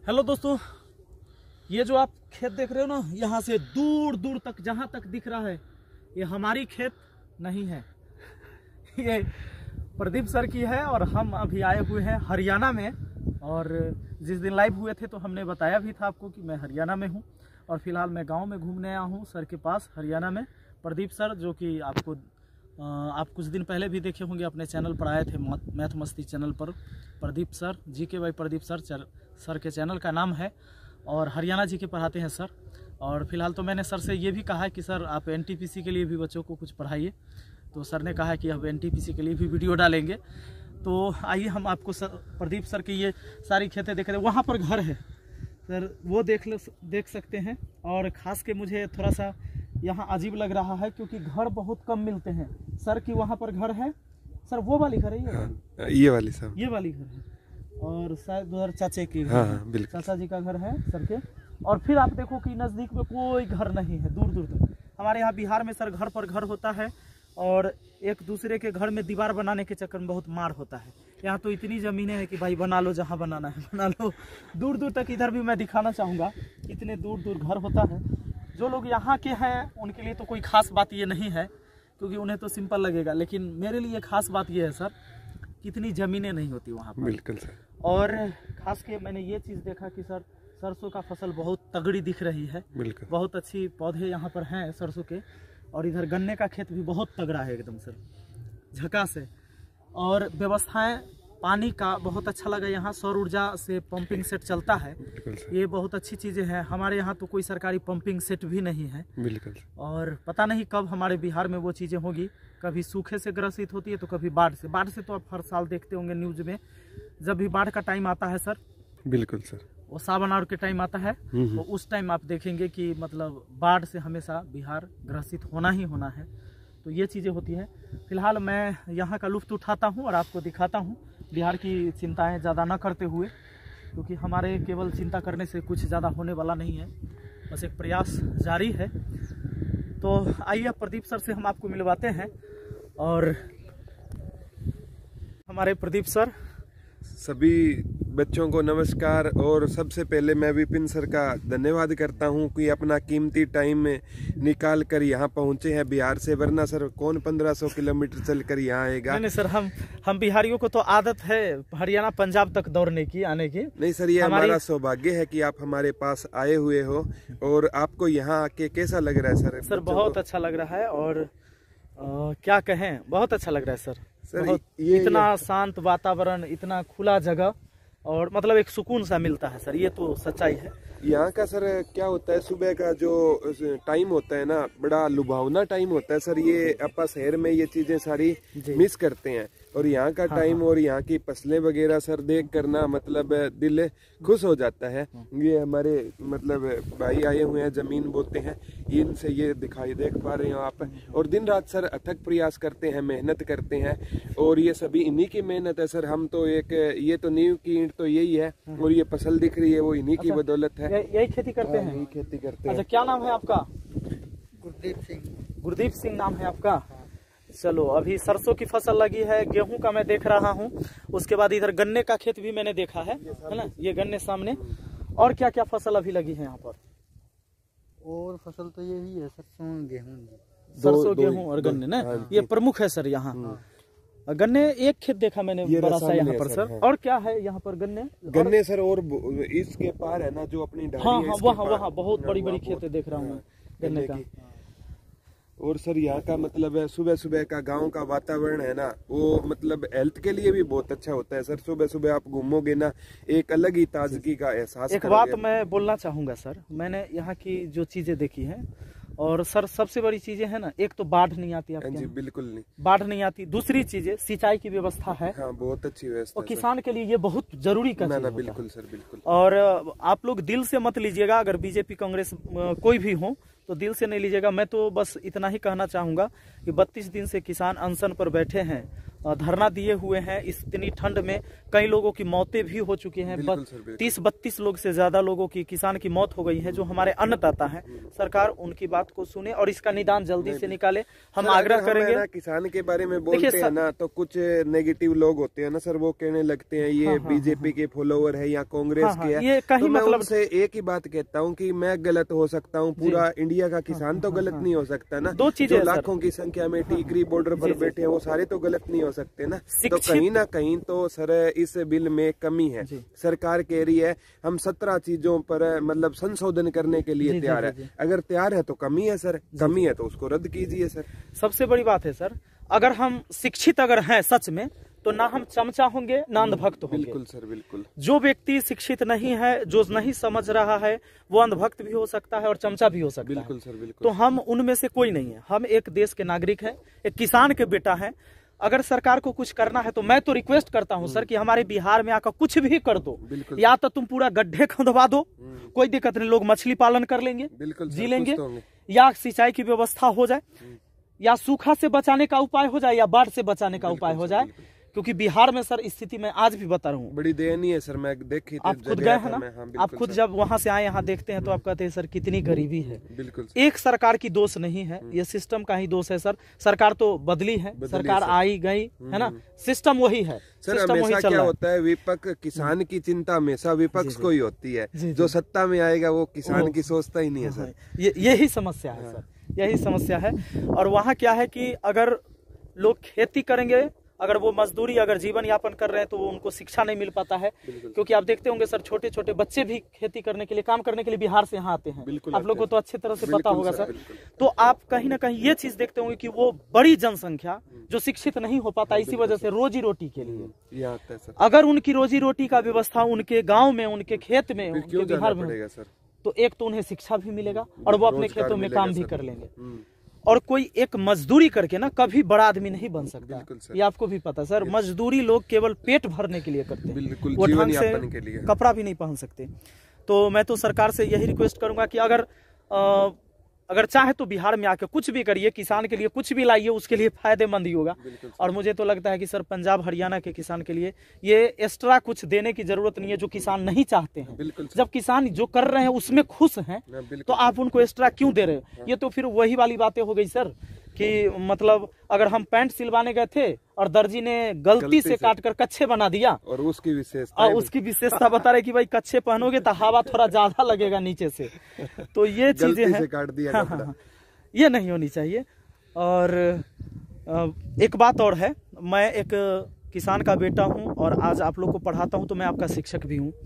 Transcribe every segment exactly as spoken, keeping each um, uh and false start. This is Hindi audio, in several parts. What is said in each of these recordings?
हेलो दोस्तों, ये जो आप खेत देख रहे हो ना, यहाँ से दूर दूर तक जहाँ तक दिख रहा है ये हमारी खेत नहीं है, ये प्रदीप सर की है। और हम अभी आए हुए हैं हरियाणा में। और जिस दिन लाइव हुए थे तो हमने बताया भी था आपको कि मैं हरियाणा में हूँ और फिलहाल मैं गांव में घूमने आया हूँ सर के पास हरियाणा में। प्रदीप सर जो कि आपको आप कुछ दिन पहले भी देखे होंगे, अपने चैनल पर आए थे, मैथ मस्ती चैनल पर। प्रदीप सर जी के भाई प्रदीप सर सर के चैनल का नाम है और हरियाणा जी के पढ़ाते हैं सर। और फिलहाल तो मैंने सर से ये भी कहा है कि सर आप एन टी पी सी के लिए भी बच्चों को कुछ पढ़ाइए, तो सर ने कहा है कि अब एन टी पी सी के लिए भी वीडियो डालेंगे। तो आइए हम आपको सर प्रदीप सर की ये सारी खेतें देख रहे हैं। वहाँ पर घर है सर, वो देख ले देख सकते हैं। और ख़ास के मुझे थोड़ा सा यहाँ अजीब लग रहा है क्योंकि घर बहुत कम मिलते हैं। सर की वहाँ पर घर है सर, वो वाली घर है ये हाँ, ये वाली साहब, ये वाली घर है। और शायद उधर चाचे की घर हाँ, है, हाँ, चाचा जी का घर है सर के। और फिर आप देखो कि नज़दीक में कोई घर नहीं है, दूर दूर तक। हमारे यहाँ बिहार में सर घर पर घर होता है और एक दूसरे के घर में दीवार बनाने के चक्कर में बहुत मार होता है। यहाँ तो इतनी ज़मीनें हैं कि भाई बना लो, जहाँ बनाना है बना लो। दूर दूर तक इधर भी मैं दिखाना चाहूँगा, इतने दूर दूर घर होता है। जो लोग यहाँ के हैं उनके लिए तो कोई ख़ास बात ये नहीं है क्योंकि उन्हें तो सिंपल लगेगा, लेकिन मेरे लिए ख़ास बात ये है सर, कितनी ज़मीनें नहीं होती वहाँ पर। बिल्कुल सर। और ख़ास के मैंने ये चीज़ देखा कि सर सरसों का फसल बहुत तगड़ी दिख रही है, बिल्कुल बहुत अच्छी पौधे यहाँ पर हैं सरसों के। और इधर गन्ने का खेत भी बहुत तगड़ा है एकदम सर, झकास है। और व्यवस्थाएं पानी का बहुत अच्छा लगा, यहाँ सौर ऊर्जा से पंपिंग सेट चलता है, ये बहुत अच्छी चीज़ें हैं। हमारे यहाँ तो कोई सरकारी पंपिंग सेट भी नहीं है। बिल्कुल। और पता नहीं कब हमारे बिहार में वो चीज़ें होगी, कभी सूखे से ग्रसित होती है तो कभी बाढ़ से। बाढ़ से तो आप हर साल देखते होंगे न्यूज़ में, जब भी बाढ़ का टाइम आता है सर, बिल्कुल सर, वो सावन और के टाइम आता है तो उस टाइम आप देखेंगे कि मतलब बाढ़ से हमेशा बिहार ग्रसित होना ही होना है। तो ये चीज़ें होती हैं। फिलहाल मैं यहाँ का लुत्फ़ उठाता हूँ और आपको दिखाता हूँ, बिहार की चिंताएं ज़्यादा न करते हुए, क्योंकि हमारे केवल चिंता करने से कुछ ज़्यादा होने वाला नहीं है, बस एक प्रयास जारी है। तो आइए प्रदीप सर से हम आपको मिलवाते हैं। और हमारे प्रदीप सर, सभी बच्चों को नमस्कार। और सबसे पहले मैं विपिन सर का धन्यवाद करता हूं कि अपना कीमती टाइम निकाल कर यहाँ पहुँचे हैं बिहार से, वरना सर कौन पंद्रह सौ किलोमीटर चलकर यहाँ आएगा। नहीं नहीं सर, हम हम बिहारियों को तो आदत है हरियाणा पंजाब तक दौड़ने की, आने की। नहीं सर, ये हमारा सौभाग्य है कि आप हमारे पास आए हुए हो। और आपको यहाँ आके कैसा लग रहा है सर? सर बहुत अच्छा लग रहा है और आ, क्या कहें, बहुत अच्छा लग रहा है सर, सर बहुत, ये, इतना ये... शांत वातावरण, इतना खुला जगह और मतलब एक सुकून सा मिलता है सर, ये तो सच्चाई है। यहाँ का सर क्या होता है, सुबह का जो टाइम होता है ना, बड़ा लुभावना टाइम होता है सर। ये अपा शहर में ये चीजें सारी मिस करते हैं। और यहाँ का हाँ, टाइम हाँ। और यहाँ की फसलें वगैरह सर देख करना मतलब दिल खुश हो जाता है। ये हमारे मतलब भाई आए हुए हैं, जमीन बोते हैं, इनसे ये दिखाई देख पा रहे हो आप। और दिन रात सर अथक प्रयास करते हैं, मेहनत करते हैं और ये सभी इन्हीं की मेहनत है सर। हम तो एक ये तो नींव की ईंट तो यही है और ये फसल दिख रही है वो इन्हीं की बदौलत है। यही खेती करते हैं, यही खेती करते हैं। अच्छा, क्या नाम है आपका? गुरदीप सिंह। गुरदीप सिंह नाम है आपका। चलो, अभी सरसों की फसल लगी है, गेहूं का मैं देख रहा हूं, उसके बाद इधर गन्ने का खेत भी मैंने देखा है, है ना, ये गन्ने सामने। और क्या क्या फसल अभी लगी है यहाँ पर? और फसल तो यही है, सरसों गेहूं। सरसों गेहूं और गन्ने ना, ये प्रमुख है सर यहाँ। गन्ने एक खेत देखा मैंने बड़ा सा यहाँ पर सर। और क्या है यहाँ पर? गन्ने गन्ने सर, और इसके पार है ना जो अपनी हाँ हाँ वहाँ वहाँ बहुत बड़ी बड़ी खेतें देख रहा हूँ मैं गन्ने का। और सर यहाँ का मतलब है सुबह सुबह का गांव का वातावरण है ना, वो मतलब हेल्थ के लिए भी बहुत अच्छा होता है सर। सुबह सुबह आप घूमोगे ना, एक अलग ही ताजगी का एहसास। एक बात मैं बोलना चाहूंगा सर, मैंने यहाँ की जो चीजें देखी हैं, और सर सबसे बड़ी चीजें है ना, एक तो बाढ़ नहीं आती आपके जी, बिल्कुल नहीं बाढ़ नहीं आती। दूसरी चीजें सिंचाई की व्यवस्था है, हाँ, बहुत अच्छी व्यवस्था, और किसान के लिए ये बहुत जरूरी का चीज है। बिल्कुल सर, बिल्कुल। और आप लोग दिल से मत लीजिएगा, अगर बीजेपी कांग्रेस कोई भी हो तो दिल से नहीं लीजिएगा। मैं तो बस इतना ही कहना चाहूंगा कि बत्तीस दिन से किसान अनशन पर बैठे हैं, धरना दिए हुए हैं, इतनी ठंड में कई लोगों की मौतें भी हो चुकी हैं। तीस बत्तीस लोग से ज्यादा लोगों की किसान की मौत हो गई है, जो हमारे अन्नदाता हैं। सरकार उनकी बात को सुने और इसका निदान जल्दी से निकाले। हम आग्रह करेंगे। ना किसान के बारे में बोलते हैं ना, तो कुछ नेगेटिव लोग होते हैं ना सर, वो कहने लगते हैं ये बीजेपी के फॉलोवर है या कांग्रेस के है। ये कहीं तो मैं मतलब उनसे एक ही बात कहता हूँ कि मैं गलत हो सकता हूँ, पूरा इंडिया का किसान तो गलत नहीं हो सकता ना। दो चीजें लाखों की संख्या में टीकरी बॉर्डर पर बैठे हैं, वो सारे तो गलत नहीं हो सकते ना। तो कहीं ना कहीं तो सर इस बिल में कमी है। सरकार कह रही है हम सत्रह चीजों पर मतलब संशोधन करने के लिए तैयार है। अगर तैयार है तो कमी है सर, कमी है तो उसको रद्द कीजिए सर। सबसे बड़ी बात है सर, अगर हम शिक्षित अगर हैं सच में, तो ना हम चमचा होंगे ना अंधभक्त होंगे। बिल्कुल सर, बिल्कुल। जो व्यक्ति शिक्षित नहीं है, जो नहीं समझ रहा है, वो अंधभक्त भी हो सकता है और चमचा भी हो सकता है। बिल्कुल सर, बिल्कुल। तो हम उनमें से कोई नहीं है। हम एक देश के नागरिक हैं, एक किसान के बेटा हैं। अगर सरकार को कुछ करना है तो मैं तो रिक्वेस्ट करता हूं सर कि हमारे बिहार में आकर कुछ भी कर दो। या तो तुम पूरा गड्ढे खोदवा दो, कोई दिक्कत नहीं, लोग मछली पालन कर लेंगे, जी लेंगे, या सिंचाई की व्यवस्था हो जाए, या सूखा से बचाने का उपाय हो जाए, या बाढ़ से बचाने का उपाय हो जाए। क्योंकि बिहार में सर स्थिति मैं आज भी बता रहा हूँ, बड़ी दयनीय है सर। मैं देखी, आप खुद गए हैं ना, हाँ, आप खुद जब वहां से आए यहाँ देखते हैं तो आप कहते हैं सर कितनी गरीबी है। बिल्कुल। एक सरकार की दोष नहीं है, ये सिस्टम का ही दोष है सर। सरकार तो बदली है, सरकार आई गई है ना, सिस्टम वही है सर। हमेशा क्या होता है, विपक्ष किसान की चिंता हमेशा विपक्ष को ही होती है, जो सत्ता में आएगा वो किसान की सोचता ही नहीं है सर। ये यही समस्या है सर, यही समस्या है। और वहाँ क्या है कि अगर लोग खेती करेंगे, अगर वो मजदूरी अगर जीवन यापन कर रहे हैं, तो वो उनको शिक्षा नहीं मिल पाता है। क्योंकि आप देखते होंगे सर, छोटे छोटे बच्चे भी खेती करने के लिए, काम करने के लिए बिहार से यहाँ आते हैं। आप लोगों को तो अच्छी तरह से पता होगा सर। तो आप कहीं ना कहीं ये चीज देखते होंगे कि वो बड़ी जनसंख्या जो शिक्षित नहीं हो पाता, इसी वजह से रोजी रोटी के लिए अगर उनकी रोजी रोटी का व्यवस्था उनके गाँव में, उनके खेत में, उनके बिहार में, तो एक तो उन्हें शिक्षा भी मिलेगा और वो अपने खेतों में काम भी कर लेंगे। और कोई एक मजदूरी करके ना कभी बड़ा आदमी नहीं बन सकता, ये आपको भी पता सर। मजदूरी लोग केवल पेट भरने के लिए करते हैं, वो ढंग से कपड़ा भी नहीं पहन सकते। तो मैं तो सरकार से यही रिक्वेस्ट करूंगा कि अगर आ, अगर चाहे तो बिहार में आके कुछ भी करिए, किसान के लिए कुछ भी लाइए, उसके लिए फायदेमंद ही होगा। और मुझे तो लगता है कि सर पंजाब हरियाणा के किसान के लिए ये एक्स्ट्रा कुछ देने की जरूरत नहीं है, जो किसान नहीं चाहते हैं। जब किसान जो कर रहे हैं उसमें खुश हैं, तो आप उनको एक्स्ट्रा क्यों दे रहे हो? ये तो फिर वही वाली बातें हो गई सर कि मतलब अगर हम पैंट सिलवाने गए थे और दर्जी ने गलती से काट कर कच्छे बना दिया, और उसकी विशेषता उसकी विशेषता बता रहे कि भाई कच्छे पहनोगे तो हवा थोड़ा ज्यादा लगेगा नीचे से। तो ये चीजें हैं, काट दिया। हाँ, हाँ, ये नहीं होनी चाहिए। और एक बात और है, मैं एक किसान का बेटा हूं और आज आप लोग को पढ़ाता हूं, तो मैं आपका शिक्षक भी हूं।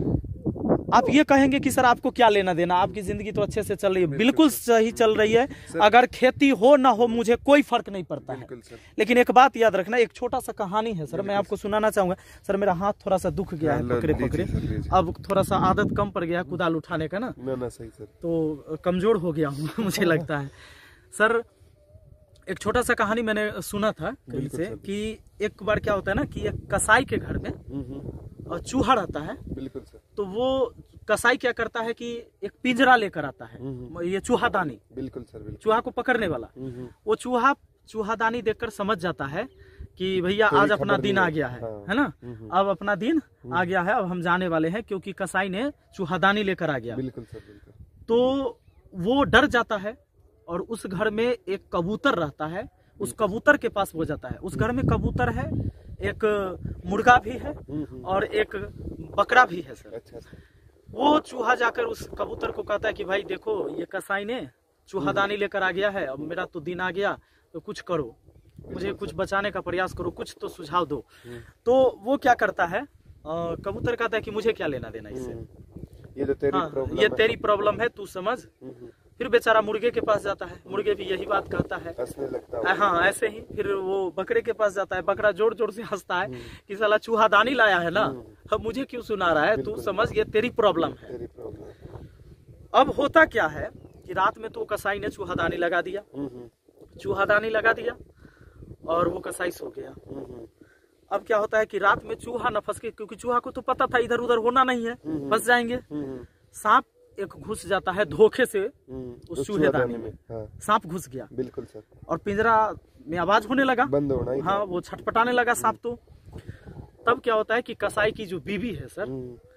आप ये कहेंगे कि सर आपको क्या लेना देना, आपकी जिंदगी तो अच्छे से चल रही है। बिल्कुल सही चल रही है, अगर खेती हो ना हो मुझे कोई फर्क नहीं पड़ता है। लेकिन एक बात याद रखना, एक छोटा सा कहानी है सर, मैं आपको सुनाना चाहूंगा। सर मेरा हाथ थोड़ा सा दुख गया है पकड़े पकड़े, अब थोड़ा सा आदत कम पड़ गया कुदाल उठाने का ना, सही सर, तो कमजोर हो गया हूँ मुझे लगता है सर। एक छोटा सा कहानी मैंने सुना था कहीं से कि एक बार क्या होता है ना कि एक कसाई के घर में चूहा रहता है। बिल्कुल सर। तो वो कसाई क्या करता है कि एक पिंजरा लेकर आता है, ये चूहादानी। बिल्कुल सर, बिल्कुल। चूहा को पकड़ने वाला। वो चूहा चूहादानी देखकर समझ जाता है कि भैया आज अपना दिन आ गया है, है ना, अब अपना दिन आ गया है, अब हम जाने वाले हैं, क्योंकि कसाई ने चूहादानी लेकर आ गया। बिल्कुल सर, बिल्कुल। तो वो डर जाता है और उस घर में एक कबूतर रहता है, उस कबूतर के पास वो जाता है। उस घर में कबूतर है, एक मुर्गा भी है और एक बकरा भी है सर। अच्छा सर। वो चूहा जाकर उस कबूतर को कहता है कि भाई देखो ये कसाई ने चूहादानी लेकर आ गया है, अब मेरा तो दिन आ गया, तो कुछ करो, मुझे कुछ बचाने का प्रयास करो, कुछ तो सुझाव दो। तो वो क्या करता है, कबूतर कहता है कि मुझे क्या लेना देना इससे, ये तो तेरी हाँ, प्रॉब्लम ये तेरी प्रॉब्लम है, तू समझ। फिर बेचारा मुर्गे के पास जाता है, मुर्गे भी यही बात कहता है, हंसने लगता है। हाँ ऐसे ही। फिर वो बकरे के पास जाता है, बकरा जोर जोर से हंसता है कि साला चूहादानी लाया है ना, अब मुझे क्यों सुना रहा है, तू समझ ये तेरी प्रॉब्लम है। तेरी प्रॉब्लम। अब होता क्या है कि रात में तो कसाई ने चूहादानी लगा दिया, चूहादानी लगा दिया और वो कसाई सो गया। अब क्या होता है कि रात में चूहा न फंस के, क्योंकि चूहा को तो पता था इधर उधर होना नहीं है, फंस जाएंगे। सांप एक घुस जाता है धोखे से उस चूहेदानी में, हाँ। सांप घुस गया। बिल्कुल सर। और पिंजरा में आवाज होने लगा, बंद होना ही, हाँ, वो छटपटाने लगा सांप। तो तब क्या होता है कि कसाई की जो बीवी है सर,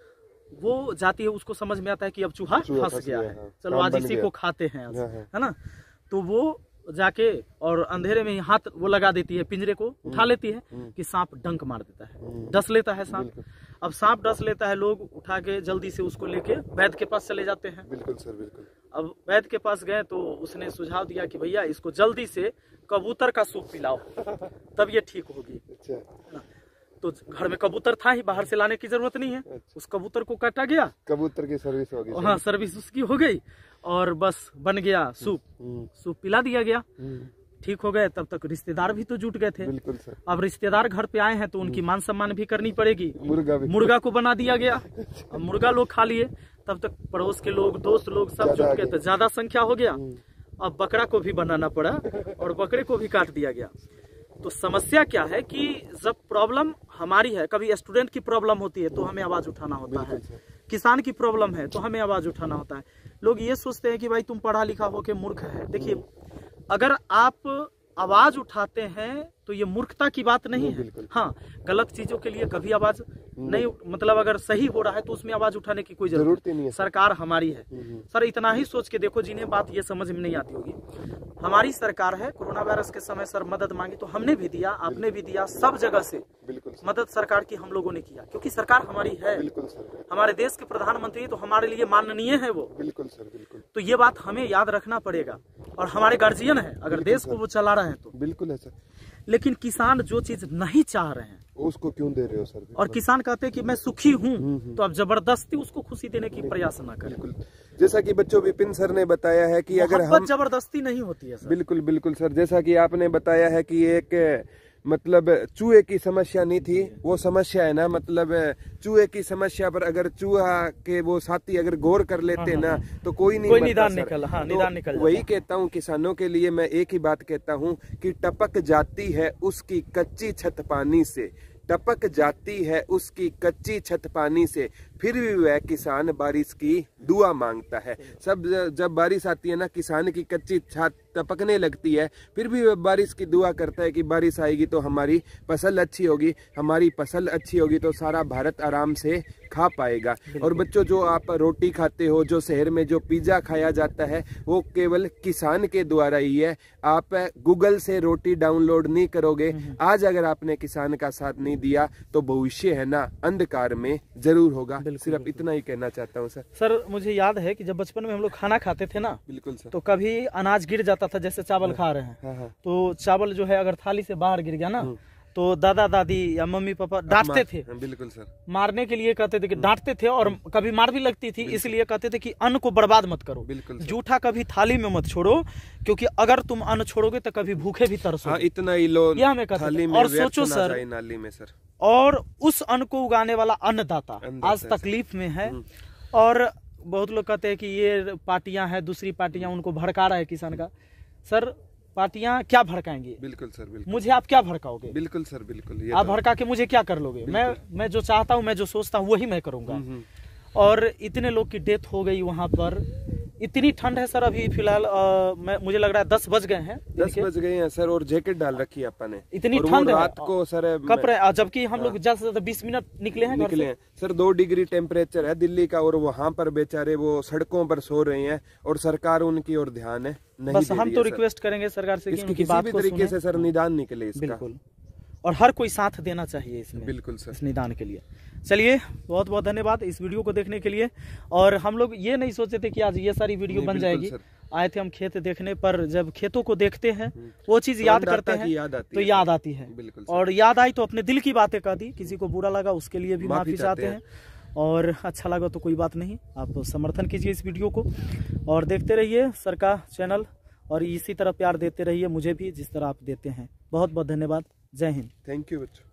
वो जाती है, उसको समझ में आता है कि अब चूहा फंस गया है, हाँ। चलो आज इसी को खाते हैं आज, है ना। तो वो जाके और अंधेरे में ही हाथ वो लगा देती है, पिंजरे को उठा लेती है कि सांप डंक मार देता है, डस लेता है सांप। अब सांप डस लेता है, लोग उठा के जल्दी से उसको लेके वैद्य के पास चले जाते हैं। बिल्कुल सर, बिल्कुल। अब वैद्य के पास गए तो उसने सुझाव दिया कि भैया इसको जल्दी से कबूतर का सूप पिलाओ, तब ये ठीक होगी। अच्छा। तो घर में कबूतर था ही, बाहर से लाने की जरूरत नहीं है। अच्छा। उस कबूतर को काटा गया, कबूतर की सर्विस हो गई। हाँ, सर्विस उसकी हो गई और बस बन गया सूप। सूप पिला दिया गया, ठीक हो गए। तब तक रिश्तेदार भी तो जुट गए थे। बिल्कुल सर। अब रिश्तेदार घर पे आए हैं तो उनकी मान सम्मान भी करनी पड़ेगी। मुर्गा भी, मुर्गा को बना दिया गया। अब मुर्गा लोग खा लिए, तब तक पड़ोस के लोग, दोस्त लोग सब जुट गए, तो ज्यादा संख्या हो गया। अब बकरा को भी बनाना पड़ा और बकरे को भी काट दिया गया। तो समस्या क्या है कि जब प्रॉब्लम हमारी है, कभी स्टूडेंट की प्रॉब्लम होती है तो हमें आवाज उठाना होता है, किसान की प्रॉब्लम है तो हमें आवाज उठाना होता है। लोग ये सोचते हैं कि भाई तुम पढ़ा लिखा होके मूर्ख है। देखिए, अगर आप आवाज उठाते हैं तो ये मूर्खता की बात नहीं है। हाँ, गलत चीजों के लिए कभी आवाज नहीं, मतलब अगर सही हो रहा है तो उसमें आवाज उठाने की कोई जरूरत नहीं है। सरकार हमारी है सर, इतना ही सोच के देखो। जिन्हें बात ये समझ में नहीं आती होगी, हमारी सरकार है। कोरोना वायरस के समय सर मदद मांगी तो हमने भी दिया, आपने भी दिया, सब जगह से मदद सरकार की हम लोगों ने किया, क्योंकि सरकार हमारी है। हमारे देश के प्रधानमंत्री तो हमारे लिए माननीय है वो। बिल्कुल सर, बिल्कुल। तो ये बात हमें याद रखना पड़ेगा, और हमारे गार्जियन है, अगर देश को वो चला रहे हैं तो। बिल्कुल है सर। लेकिन किसान जो चीज नहीं चाह रहे हैं उसको क्यों दे रहे हो सर? और किसान कहते हैं कि मैं सुखी हूँ, तो आप जबरदस्ती उसको खुशी देने की प्रयास ना करें। जैसा कि बच्चों विपिन सर ने बताया है कि अगर हम जबरदस्ती नहीं होती है सर। बिल्कुल बिल्कुल सर, जैसा कि आपने बताया है कि एक मतलब चूहे की समस्या नहीं थी, वो समस्या है ना, मतलब चूहे की समस्या पर अगर चूहा के वो साथी अगर गौर कर लेते ना तो कोई नहीं, कोई निदान निकल, हाँ, तो निदान निकल। वही कहता हूँ किसानों के लिए मैं एक ही बात कहता हूँ कि टपक जाती है उसकी कच्ची छत पानी से, टपक जाती है उसकी कच्ची छत पानी से, फिर भी वह किसान बारिश की दुआ मांगता है। सब जब बारिश आती है ना, किसान की कच्ची छत टपकने लगती है, फिर भी वह बारिश की दुआ करता है कि बारिश आएगी तो हमारी फसल अच्छी होगी, हमारी फसल अच्छी होगी तो सारा भारत आराम से खा पाएगा। और बच्चों, जो आप रोटी खाते हो, जो शहर में जो पिज्जा खाया जाता है, वो केवल किसान के द्वारा ही है। आप गूगल से रोटी डाउनलोड नहीं करोगे। आज अगर आपने किसान का साथ नहीं दिया तो भविष्य है ना अंधकार में जरूर होगा। सिर्फ इतना ही कहना चाहता हूँ सर। सर, मुझे याद है कि जब बचपन में हम लोग खाना खाते थे ना, बिल्कुल सर, तो कभी अनाज गिर जाता था, जैसे चावल खा रहे हैं, हाँ हाँ। तो चावल जो है अगर थाली से बाहर गिर गया ना, तो दादा दादी या मम्मी पापा डांटते थे। बिल्कुल सर, मारने के लिए कहते थे कि डांटते थे, और कभी मार भी लगती थी, इसलिए कहते थे कि अन्न को बर्बाद मत करो, जूठा कभी थाली में मत छोड़ो, क्योंकि अगर तुम अन्न छोड़ोगे तो कभी भूखे भी तरसोगे। हाँ, इतना ही लो, यह हमें कहते थे। और सोचो सर, नाली में सर, और उस अन्न को उगाने वाला अन्नदाता आज तकलीफ में है। और बहुत लोग कहते हैं कि ये पार्टियां हैं, दूसरी पार्टियां उनको भड़का रहा है किसान का। सर, पार्टियां क्या भड़काएंगी? बिल्कुल सर, बिल्कुल। मुझे आप क्या भड़काओगे? बिल्कुल सर, बिल्कुल। आप भड़का के मुझे क्या कर लोगे? मैं मैं जो चाहता हूँ, मैं जो सोचता हूँ वही मैं करूंगा। और इतने लोग की डेथ हो गई वहां पर। इतनी ठंड है सर अभी फिलहाल, मैं मुझे लग रहा है दस बज गए हैं, दस बज गए हैं सर, और जैकेट डाल रखी है अपन ने। इतनी ठंड रात को सर कप रहे, जबकि हम लोग ज्यादा से ज्यादा बीस मिनट निकले हैं निकले हैं सर। दो डिग्री टेम्परेचर है दिल्ली का, और वहाँ पर बेचारे वो सड़कों पर सो रहे हैं, और सरकार उनकी ओर ध्यान है नहीं। बस हम तो रिक्वेस्ट करेंगे सरकार से कि किसी भी तरीके से सर निदान निकले इसका। बिल्कुल, और हर कोई साथ देना चाहिए इसमें। बिल्कुल सर, इस निदान के लिए। चलिए, बहुत बहुत धन्यवाद इस वीडियो को देखने के लिए। और हम लोग ये नहीं सोचे थे कि आज ये सारी वीडियो बन जाएगी। आए थे हम खेत देखने, पर जब खेतों को देखते हैं वो चीज याद करते हैं याद आती तो याद आती है। और याद आई तो अपने दिल की बातें कह दी, किसी को बुरा लगा उसके लिए भी माफी चाहते हैं, और अच्छा लगा तो कोई बात नहीं, आप समर्थन कीजिए इस वीडियो को, और देखते रहिए सर का चैनल, और इसी तरह प्यार देते रहिए मुझे भी जिस तरह आप देते हैं। बहुत बहुत धन्यवाद। जय हिंद। थैंक यू बच्चों।